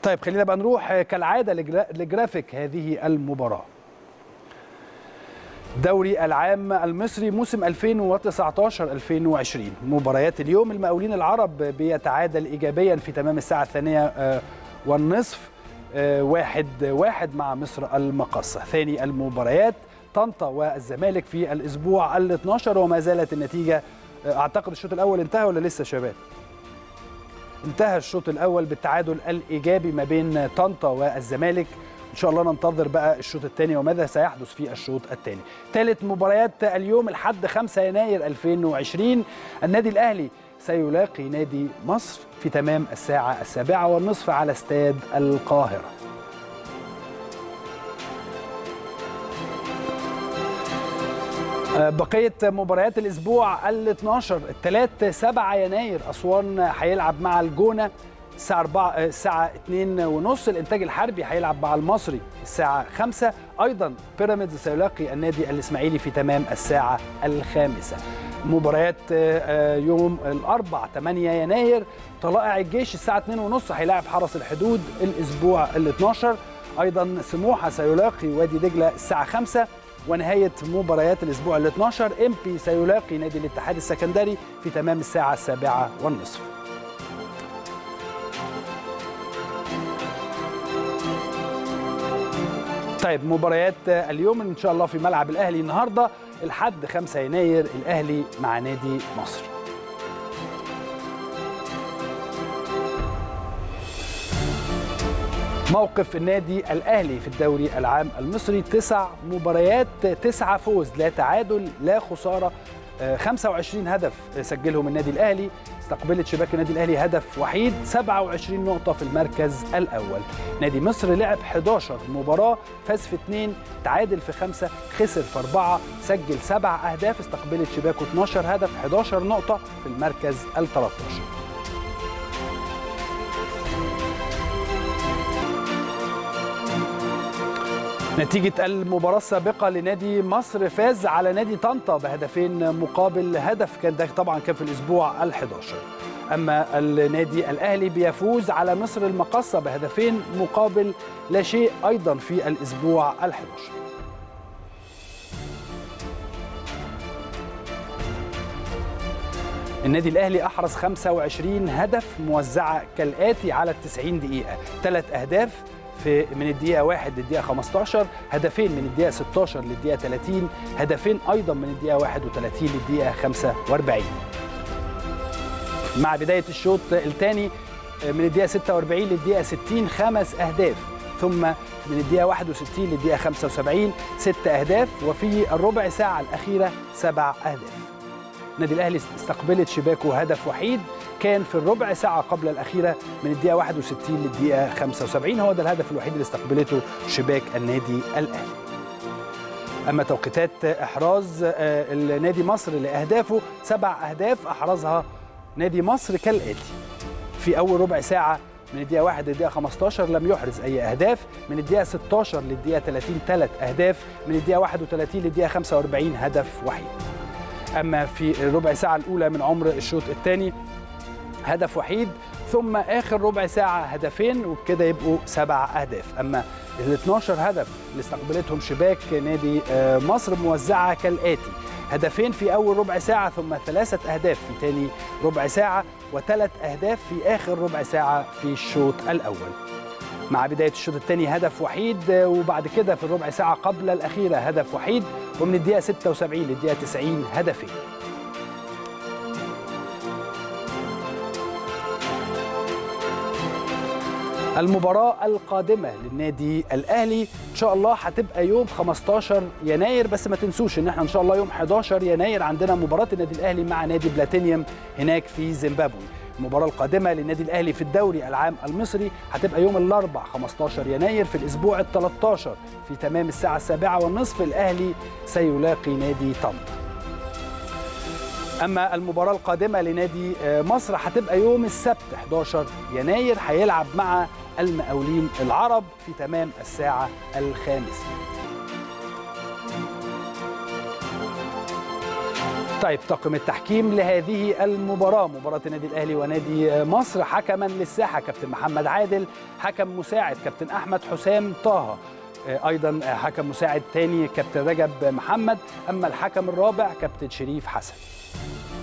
طيب خلينا بقى نروح كالعادة لجرافيك هذه المباراة. دوري العام المصري موسم 2019-2020 مباريات اليوم. المقاولين العرب بيتعادل إيجابيا في تمام الساعة 2:30 1-1 مع مصر المقاصة. ثاني المباريات طنطا والزمالك في الأسبوع ال12 وما زالت النتيجة. أعتقد الشوط الأول انتهى ولا لسه شباب؟ انتهى الشوط الأول بالتعادل الإيجابي ما بين طنطا والزمالك. إن شاء الله ننتظر بقى الشوط الثاني وماذا سيحدث في الشوط الثاني. ثالث مباريات اليوم الحد 5 يناير 2020 النادي الأهلي سيلاقي نادي مصر في تمام الساعة 7:30 على استاد القاهرة. بقية مباريات الأسبوع ال12 الثلاث 7 يناير أسوان هيلعب مع الجونة الساعة 2:30. الإنتاج الحربي هيلعب مع المصري الساعة 5. أيضا بيراميدز سيلاقي النادي الإسماعيلي في تمام الساعة 5. مباريات يوم الأربع 8 يناير طلائع الجيش الساعة 2:30 هيلاعب حرس الحدود الأسبوع ال12. أيضا سموحة سيلاقي وادي دجلة الساعة 5. ونهاية مباريات الأسبوع ال12 إمبي سيلاقي نادي الاتحاد السكندري في تمام الساعة 7:30. طيب مباريات اليوم إن شاء الله في ملعب الأهلي النهاردة الحد 5 يناير الأهلي مع نادي مصر. موقف النادي الأهلي في الدوري العام المصري 9 مباريات 9 فوز لا تعادل لا خسارة. 25 هدف سجلهم النادي الأهلي. استقبلت شباك النادي الأهلي هدف وحيد. 27 نقطة في المركز الأول. نادي مصر لعب 11 مباراة فاز في 2 تعادل في 5 خسر في 4 سجل 7 أهداف. استقبلت شباكه 12 هدف 11 نقطة في المركز ال13. نتيجة المباراة السابقة لنادي مصر فاز على نادي طنطا بهدفين مقابل هدف. كان ده طبعا كان في الأسبوع ال11. أما النادي الأهلي بيفوز على مصر المقاصة بهدفين مقابل لا شيء أيضا في الأسبوع ال11. النادي الأهلي أحرز 25 هدف موزعة كالآتي على 90 دقيقة. 3 أهداف من الدقيقة 1 للدقيقة 15. هدفين من الدقيقة 16 للدقيقة 30. هدفين أيضا من الدقيقة 31 للدقيقة 45. مع بداية الشوط الثاني من الدقيقة 46 للدقيقة 60 5 أهداف. ثم من الدقيقة 61 للدقيقة 75 6 أهداف. وفي الربع ساعة الأخيرة 7 أهداف. النادي الأهلي استقبلت شباكه هدف وحيد كان في الربع ساعة قبل الأخيرة من الدقيقة 61 للدقيقة 75. هو ده الهدف الوحيد اللي استقبلته شباك النادي الأهلي. أما توقيتات إحراز النادي مصر لأهدافه 7 أهداف أحرزها نادي مصر كالآتي. في أول ربع ساعة من الدقيقة 1 للدقيقة 15 لم يحرز أي أهداف. من الدقيقة 16 للدقيقة 30 3 أهداف. من الدقيقة 31 للدقيقة 45 هدف وحيد. أما في الربع ساعة الأولى من عمر الشوط الثاني هدف وحيد. ثم آخر ربع ساعة هدفين وبكده يبقوا 7 أهداف. أما ال12 هدف اللي استقبلتهم شباك نادي مصر موزعة كالآتي. هدفين في أول ربع ساعة ثم 3 أهداف في ثاني ربع ساعة و3 أهداف في آخر ربع ساعة في الشوط الأول. مع بداية الشوط الثاني هدف وحيد وبعد كده في الربع ساعة قبل الأخيرة هدف وحيد. ومن الدقيقة 76 للدقيقة 90 هدفين. المباراة القادمة للنادي الأهلي إن شاء الله هتبقى يوم 15 يناير. بس ما تنسوش إن احنا إن شاء الله يوم 11 يناير عندنا مباراة النادي الأهلي مع نادي بلاتينيوم هناك في زيمبابوي. المباراة القادمة للنادي الأهلي في الدوري العام المصري هتبقى يوم الأربعاء 15 يناير في الأسبوع ال13 في تمام الساعة 7:30 الأهلي سيلاقي نادي طنطا. أما المباراة القادمة لنادي مصر هتبقى يوم السبت 11 يناير هيلعب مع المقاولين العرب في تمام الساعة 5. طيب طاقم التحكيم لهذه المباراة، مباراة النادي الأهلي ونادي مصر: حكما للساحة كابتن محمد عادل، حكم مساعد كابتن أحمد حسام طه، أيضا حكم مساعد تاني كابتن رجب محمد، أما الحكم الرابع كابتن شريف حسن.